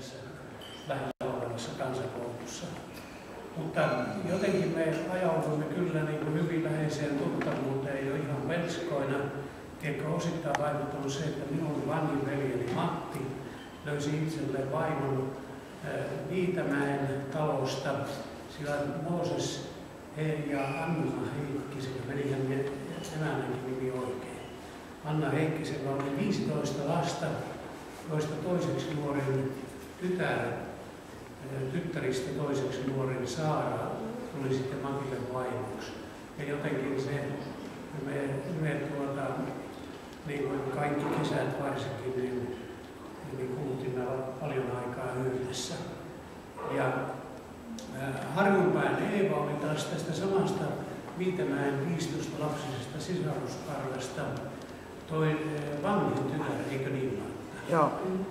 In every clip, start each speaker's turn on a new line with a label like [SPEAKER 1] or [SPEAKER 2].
[SPEAKER 1] tässä lähellä olevassa kansakoulussa. Mutta jotenkin me ajauduimme kyllä niin kuin hyvin läheiseen tuttavuuteen jo ihan velskoina. Ehkä osittain vaikuttanut se, että minun vanhin veljeni Matti löysi itselleen vaimon Viitämäen talosta. Sillä Mooses ja Anna Heikkisellä, menihän emännänkin nimi oikein. Anna Heikkisellä oli 15 lasta, joista toiseksi nuorin tyttäristä toiseksi nuorin Saara tuli sitten Matille vaimoksi. Ja jotenkin se, niin kuin kaikki kesät varsinkin, niin kulutimme paljon aikaa yhdessä. Ja Harjunpään Eeva oli taas tästä samasta Viitämäen 15-lapsisesta sisarusparvesta toi vanhin tytär, eikö niin?
[SPEAKER 2] Joo.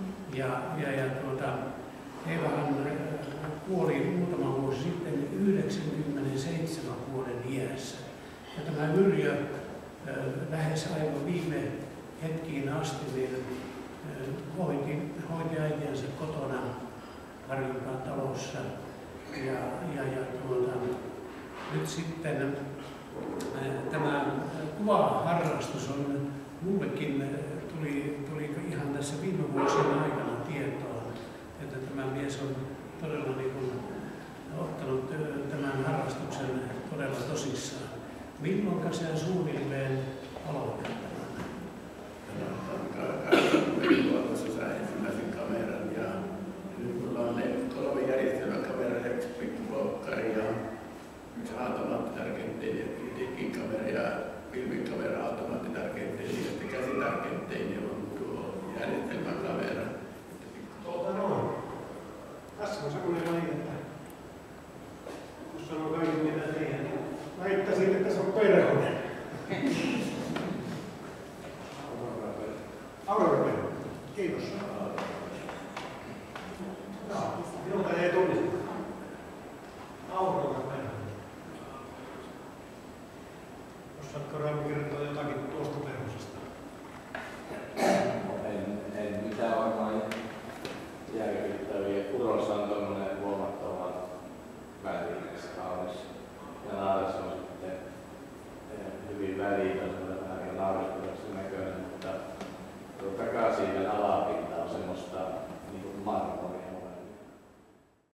[SPEAKER 1] Eevahan kuoli muutama vuosi sitten 97 vuoden iässä. Ja tämä Yrjö lähes aivan viime hetkiin asti niin, hoiti äitiänsä kotona Harjunpään talossa. Nyt sitten tämä kuvaharrastus on mullekin tuli ihan tässä viime vuosien aikana tietoon, että tämä mies on todella niin kuin ottanut tämän harrastuksen todella tosissaan. Milloinka se suunnilleen aloitetaan?
[SPEAKER 3] Tuossa sai ensimmäisen kameran ja nyt mulla on 3 järjestelmäkameraa, 1 pikkupokkari ja 1 automaattitarkentteinen ja digikamera ja filmikamera automaattitarkentteinen ja sitten käsitarkentteinen on tuo järjestelmäkamera.
[SPEAKER 4] Tässä on semmoinen laji, että jos sanoo kaiken mitä tehdään, niin väittäisin, että se on perhonen. Aurora. Kiitos. Minulta ei tunnista. Aurora. Osaatko Raimo kertoa